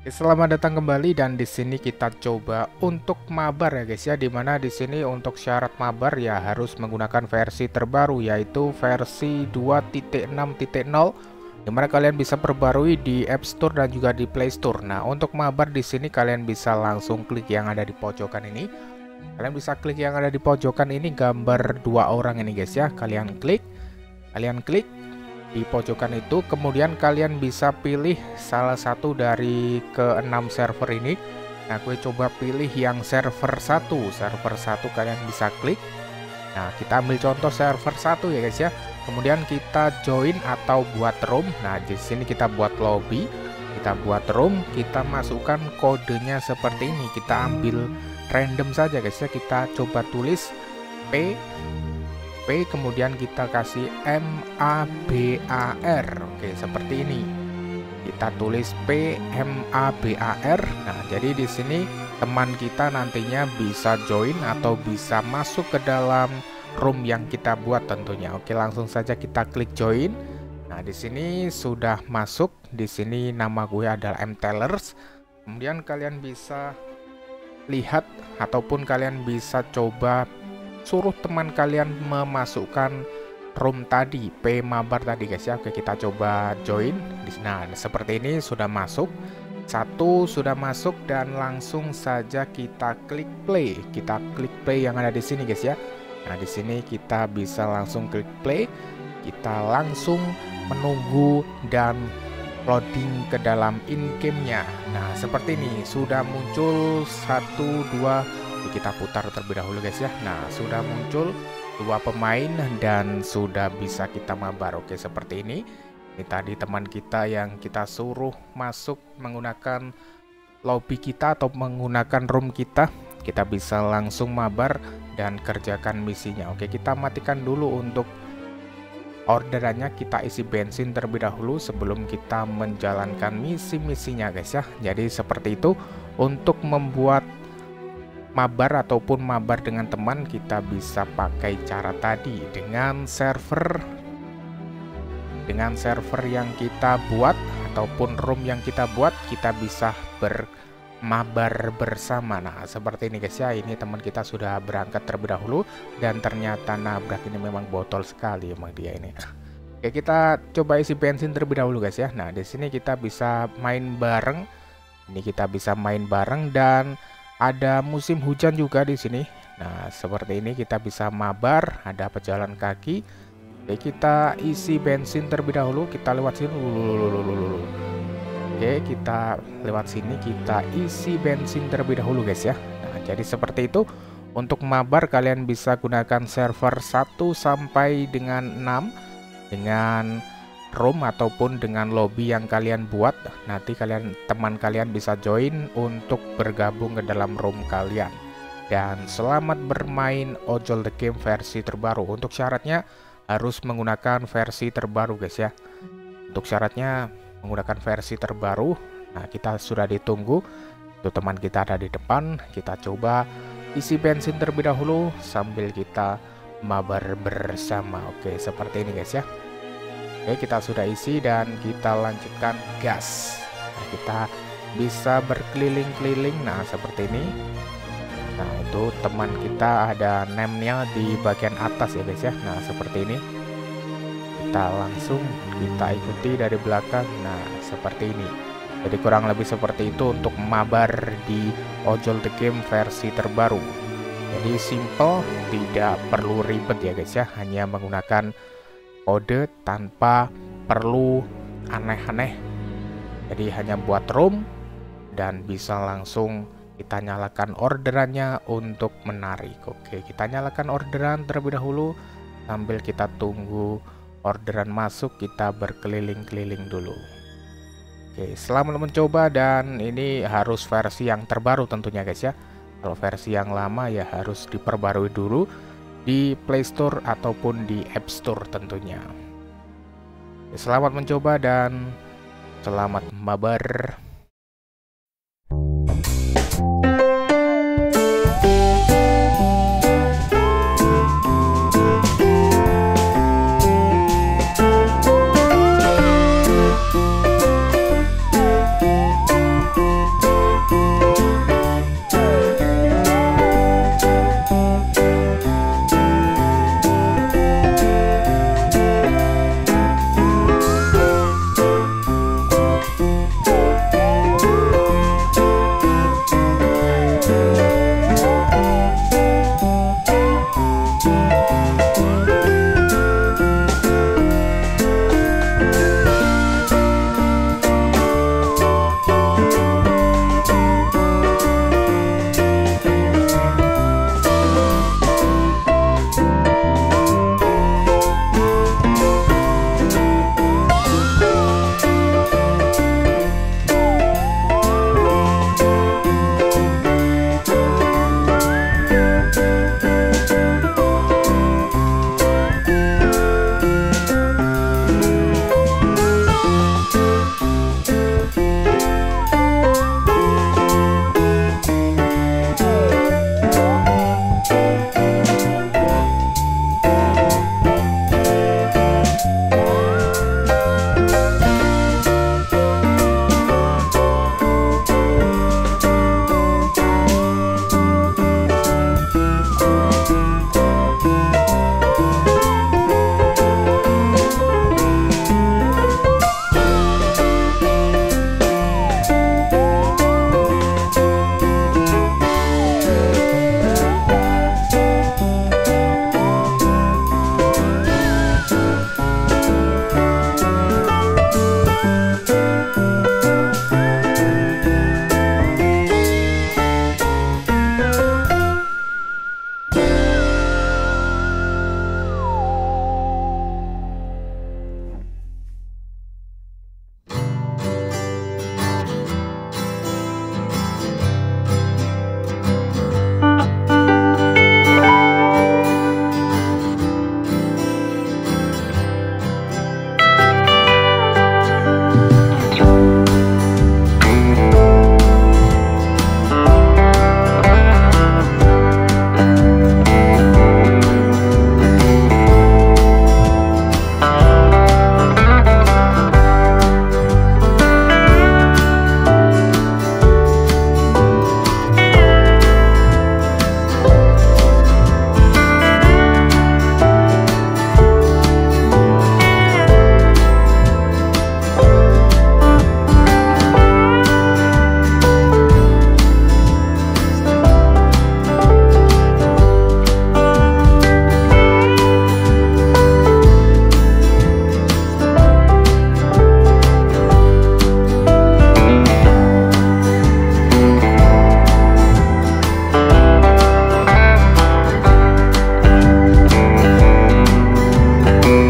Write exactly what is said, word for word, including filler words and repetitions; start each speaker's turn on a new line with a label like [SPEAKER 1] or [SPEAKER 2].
[SPEAKER 1] Selamat datang kembali dan di sini kita coba untuk mabar ya guys ya, dimana di sini untuk syarat mabar ya harus menggunakan versi terbaru yaitu versi dua titik enam titik nol, dimana kalian bisa perbarui di App Store dan juga di Play Store. Nah, untuk mabar di sini kalian bisa langsung klik yang ada di pojokan ini. Kalian bisa klik yang ada di pojokan ini, gambar dua orang ini guys ya. Kalian klik, kalian klik di pojokan itu, kemudian kalian bisa pilih salah satu dari keenam server ini. Nah, gue coba pilih yang server satu. Server satu kalian bisa klik. Nah, kita ambil contoh server satu ya guys ya. Kemudian kita join atau buat room. Nah, di sini kita buat lobby, kita buat room, kita masukkan kodenya seperti ini. Kita ambil random saja guys ya. Kita coba tulis P P, kemudian kita kasih M A B A R. Oke, seperti ini. Kita tulis P M A B A R. Nah, jadi di sini teman kita nantinya bisa join atau bisa masuk ke dalam room yang kita buat tentunya. Oke, langsung saja kita klik join. Nah, di sini sudah masuk. Di sini nama gue adalah M Tellers. Kemudian kalian bisa lihat ataupun kalian bisa coba suruh teman kalian memasukkan room tadi, P mabar tadi guys ya. Oke, kita coba join. Nah, seperti ini sudah masuk. Satu sudah masuk dan langsung saja kita klik play. Kita klik play yang ada di sini guys ya. Nah, di sini kita bisa langsung klik play. Kita langsung menunggu dan loading ke dalam in-game-nya. Nah, seperti ini sudah muncul satu dua. Kita putar terlebih dahulu guys ya. Nah, sudah muncul dua pemain dan sudah bisa kita mabar. Oke, seperti ini. Ini tadi teman kita yang kita suruh masuk menggunakan lobby kita atau menggunakan room kita. Kita bisa langsung mabar dan kerjakan misinya. Oke, kita matikan dulu untuk orderannya. Kita isi bensin terlebih dahulu sebelum kita menjalankan misi-misinya guys ya. Jadi seperti itu untuk membuat mabar ataupun mabar dengan teman. Kita bisa pakai cara tadi dengan server dengan server yang kita buat ataupun room yang kita buat. Kita bisa bermabar bersama. Nah, seperti ini guys ya. Ini teman kita sudah berangkat terlebih dahulu dan ternyata nabrak. Ini memang botol sekali emang dia ini. Oke, kita coba isi bensin terlebih dahulu guys ya. Nah, di sini kita bisa main bareng. Ini kita bisa main bareng dan ada musim hujan juga di sini. Nah, seperti ini kita bisa mabar, ada pejalan kaki. Oke, kita isi bensin terlebih dahulu. Kita lewat sini. Oke, kita lewat sini, kita isi bensin terlebih dahulu guys ya. Nah, jadi seperti itu. Untuk mabar kalian bisa gunakan server satu sampai dengan enam dengan room ataupun dengan lobby yang kalian buat. Nanti kalian teman kalian bisa join untuk bergabung ke dalam room kalian. Dan selamat bermain Ojol the Game versi terbaru. Untuk syaratnya harus menggunakan versi terbaru guys ya. Untuk syaratnya menggunakan versi terbaru. Nah, kita sudah ditunggu. Itu teman kita ada di depan. Kita coba isi bensin terlebih dahulu sambil kita mabar bersama. Oke, seperti ini guys ya. Oke, kita sudah isi dan kita lanjutkan gas. Nah, kita bisa berkeliling-keliling. Nah, seperti ini. Nah, itu teman kita ada name-nya di bagian atas ya guys ya. Nah, seperti ini. Kita langsung kita ikuti dari belakang. Nah, seperti ini. Jadi kurang lebih seperti itu untuk mabar di Ojol the Game versi terbaru. Jadi simple, tidak perlu ribet ya guys ya. Hanya menggunakan kode tanpa perlu aneh-aneh. Jadi hanya buat room dan bisa langsung kita nyalakan orderannya untuk menarik. Oke, kita nyalakan orderan terlebih dahulu sambil kita tunggu orderan masuk. Kita berkeliling-keliling dulu. Oke, selamat mencoba dan ini harus versi yang terbaru tentunya guys ya. Kalau versi yang lama ya harus diperbarui dulu di Play Store ataupun di App Store tentunya. Selamat mencoba dan selamat mabar.